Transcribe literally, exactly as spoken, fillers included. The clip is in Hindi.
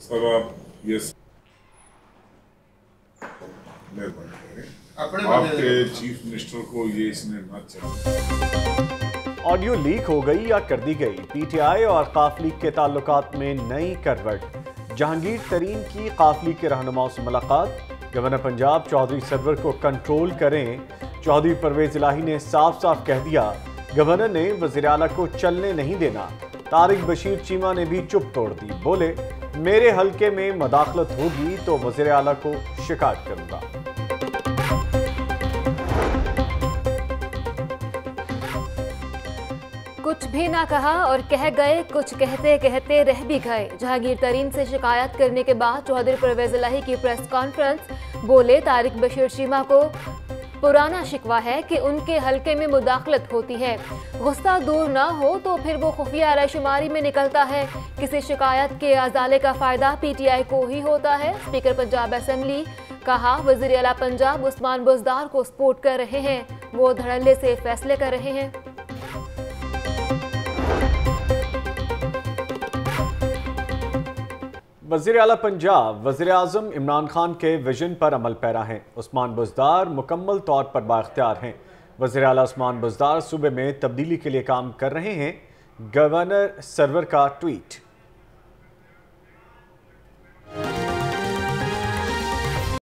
सर आप ये आपके चीफ मिनिस्टर को ये इसने ना चाहिए। ऑडियो लीक हो गई या कर दी गई, पीटीआई और काफली के ताल्लुकात में नई करवट। जहांगीर तरीन की काफली के रहनुमाओं से मुलाकात, गवर्नर पंजाब चौधरी सरवर को कंट्रोल करें। चौधरी परवेज इलाही ने साफ साफ कह दिया, गवर्नर ने वज़ीर आला को चलने नहीं देना। तारिक बशीर चीमा ने भी चुप तोड़ दी, बोले मेरे हलके में मदाखलत होगी तो वज़ीर आला को शिकायत करूंगा। कुछ भी ना कहा और कह गए, कुछ कहते कहते रह भी गए। जहांगीर तरीन से शिकायत करने के बाद चौधरी परवेज इलाही की प्रेस कॉन्फ्रेंस, बोले तारिक बशीर चीमा को पुराना शिकवा है कि उनके हलके में मुदाखलत होती है। गुस्सा दूर ना हो तो फिर वो खुफिया रायशुमारी में निकलता है। किसी शिकायत के अजाले का फायदा पीटीआई को ही होता है। स्पीकर पंजाब असेंबली, कहा वज़ीर आला पंजाब उस्मान बुज़दार को सपोर्ट कर रहे हैं, वो धड़ल्ले से फैसले कर रहे हैं। वज़ीर आला पंजाब वज़ीर आज़म इमरान खान के विजन पर अमल पैरा हैं। उस्मान बुज़दार मुकम्मल तौर पर बाख्तियार हैं। वज़ीर आला उस्मान बुज़दार सूबे में तब्दीली के लिए काम कर रहे हैं। गवर्नर सरवर का ट्वीट।